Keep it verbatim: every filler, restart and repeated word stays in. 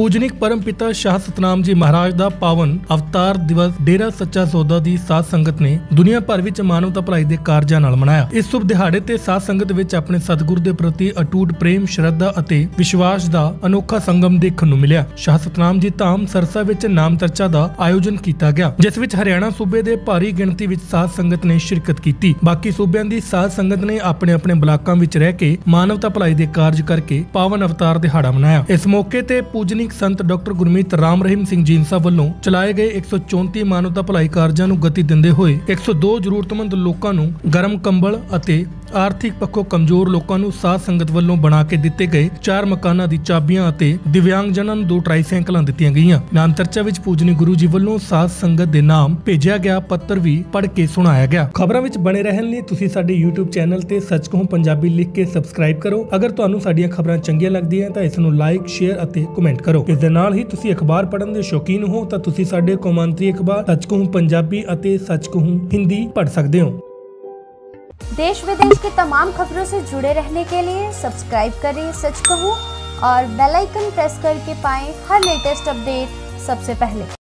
पूजनिक परमपिता शाह सतनाम जी महाराज ਦਾ ਪਾਵਨ ਅਵਤਾਰ ਦਿਵਸ ਡੇਰਾ ਸੱਚਾ ਸੌਦਾ ਦੀ ਸਾਧ ਸੰਗਤ ਨੇ ਦੁਨੀਆ ਭਰ ਵਿੱਚ ਮਾਨਵਤਾ ਭਲਾਈ ਦੇ ਕਾਰਜਾਂ ਨਾਲ ਮਨਾਇਆ। ਇਸ ਸ਼ੁਭ ਦਿਹਾੜੇ ਤੇ ਸਾਧ ਸੰਗਤ ਵਿੱਚ ਆਪਣੇ ਸਤਿਗੁਰੂ ਦੇ ਪ੍ਰਤੀ ਅਟੂਟ ਪ੍ਰੇਮ, ਸ਼ਰਧਾ ਅਤੇ ਵਿਸ਼ਵਾਸ ਦਾ ਅਨੋਖਾ ਸੰਗਮ ਦੇਖਣ ਨੂੰ ਮਿਲਿਆ। ਸ਼ਾਹ ਸਤਨਾਮ ਜੀ ਧਾਮ ਸਰਸਾ ਵਿੱਚ ਨਾਮ ਚਰਚਾ ਦਾ ਆਯੋਜਨ ਕੀਤਾ ਗਿਆ, ਜਿਸ ਵਿੱਚ ਹਰਿਆਣਾ ਸੂਬੇ ਦੇ ਭਾਰੀ ਗਿਣਤੀ ਵਿੱਚ ਸਾਧ ਸੰਗਤ ਨੇ ਸ਼ਿਰਕਤ ਕੀਤੀ। ਬਾਕੀ ਸੂਬਿਆਂ ਦੀ ਸਾਧ ਸੰਗਤ ਨੇ ਆਪਣੇ ਆਪਣੇ ਬਲਾਕਾਂ ਵਿੱਚ ਰਹਿ ਕੇ ਮਾਨਵਤਾ ਭਲਾਈ ਦੇ ਕਾਰਜ ਕਰਕੇ ਪਾਵਨ ਅਵਤਾਰ ਦਿਹਾੜਾ ਮਨਾਇਆ। ਇਸ ਮੌਕੇ ਤੇ ਪੂਜਨੀਕ ਸੰਤ ਡਾਕਟਰ ਗੁਰਮੀਤ ਰਾਮ ਰਹੀਮ ਸਿੰਘ ਜੀਂਸਾ ਵੱਲੋਂ ਚਲਾਏ ਗਏ ਇੱਕ ਸੌ ਚੌਂਤੀ ਮਾਨਵਤਾ ਭਲਾਈ ਕਾਰਜਾਂ ਨੂੰ ਗਤੀ ਦਿੰਦੇ ਹੋਏ ਇੱਕ ਸੌ ਦੋ ਜ਼ਰੂਰਤਮੰਦ ਲੋਕਾਂ ਨੂੰ ਗਰਮ ਕੰਬਲ ਅਤੇ ਆਰਥਿਕ ਪੱਖੋਂ ਕਮਜ਼ੋਰ ਲੋਕਾਂ ਨੂੰ ਸਾਧ ਸੰਗਤ ਵੱਲੋਂ ਬਣਾ ਕੇ ਦਿੱਤੇ ਗਏ ਚਾਰ ਮਕਾਨਾਂ ਦੀ ਚਾਬੀਆਂ ਅਤੇ ਦਿਵਿਆਂਗਜਨਾਂ ਨੂੰ ਦੋ ਟਰਾਈਸਾਈਕਲਾਂ ਦਿੱਤੀਆਂ ਗਈਆਂ। ਨਾਮ ਚਰਚਾ ਵਿੱਚ ਪੂਜਨੀ ਗੁਰੂ ਜੀ ਵੱਲੋਂ ਸਾਧ ਸੰਗਤ ਦੇ ਨਾਮ ਭੇਜਿਆ ਗਿਆ ਪੱਤਰ ਵੀ ਪੜ੍ਹ ਕੇ ਸੁਣਾਇਆ ਗਿਆ। ਖਬਰਾਂ ਵਿੱਚ ਬਣੇ ਰਹਿਣ ਲਈ ਤੁਸੀਂ ਸਾਡੇ YouTube ਚੈਨਲ ਤੇ ਸੱਚ ਕਹੂੰ ਪੰਜਾਬੀ ਲਿਖ ਕੇ ਸਬਸਕ੍ਰਾਈਬ ਕਰੋ। ਅਗਰ ਤੁਹਾਨੂੰ ਸਾਡੀਆਂ ਖਬਰਾਂ ਚੰਗੀਆਂ ਲੱਗਦੀਆਂ ਤਾਂ ਇਸ ਨੂੰ ਲਾਈਕ, ਸ਼ੇਅਰ ਅਤੇ ਕਮੈਂਟ ਕਰੋ। ਇਸ ਦੇ ਨਾਲ ਹੀ ਤੁਸੀਂ ਅਖਬਾਰ ਪੜ੍ਹਨ ਦੇ ਸ਼ੌਕੀਨ ਹੋ ਤਾਂ ਤੁਸੀਂ ਸਾਡੇ ਕੌਮਾਂਤਰੀ ਅਖਬਾਰ ਸੱਚ ਕਹੂੰ ਪੰਜਾਬੀ ਅਤੇ ਸੱਚ कहूं हिंदी पढ़ सकते हो। देश विदेश की तमाम खबरों से जुड़े रहने के लिए सब्सक्राइब करें सच कहूं और बेल आइकन प्रेस करके पाएं हर लेटेस्ट अपडेट सबसे पहले।